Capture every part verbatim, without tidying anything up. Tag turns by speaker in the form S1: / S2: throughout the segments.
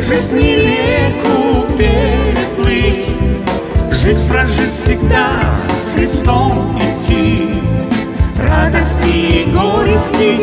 S1: прожить, не реку переплыть, жизнь прожить всегда, с Христом идти, радости и горести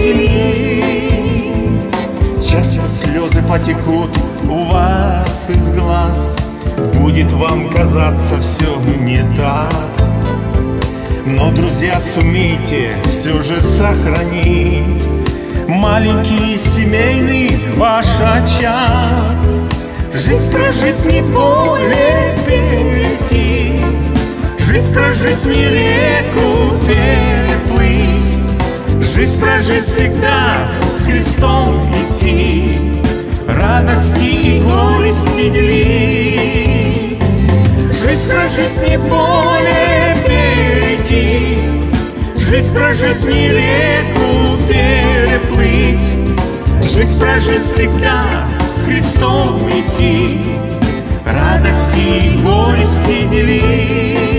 S1: делить. Часто слезы потекут у вас из глаз, будет вам казаться все не так, но, друзья, сумейте все же сохранить маленький семейный ваш очаг. Жизнь прожить, не поле перейти, жизнь прожить, не реку переплыть, жизнь прожить всегда, с Христом идти, радости и горести делить. Жизнь прожить, не поле перейти, жизнь прожить, не реку переплыть, жизнь прожить всегда, с Христом идти, радости и горести делить.